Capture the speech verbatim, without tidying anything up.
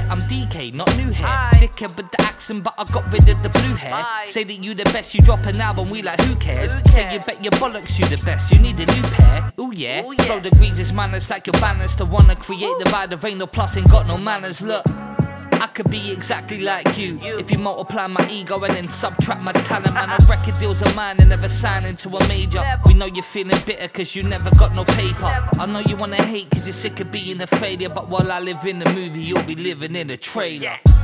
I'm D K, not new hair. Dickhead with the accent, but I got rid of the blue hair. Bye. Say that you the best, you drop an album, we like who cares? Who cares? Say you bet your bollocks you the best, you need a new pair. Ooh yeah, Ooh, yeah. Throw the greases manners like your banners. To wanna create Ooh. Divide the rain, no plus ain't got no manners. Look, I could be exactly like you, you if you multiply my ego and then subtract my talent. Man, a record deal's a mine and never sign into a major. Never. We know you're feeling bitter cause you never got no paper. Never. I know you wanna hate cause you're sick of being a failure, but while I live in the movie, you'll be living in a trailer. Yeah.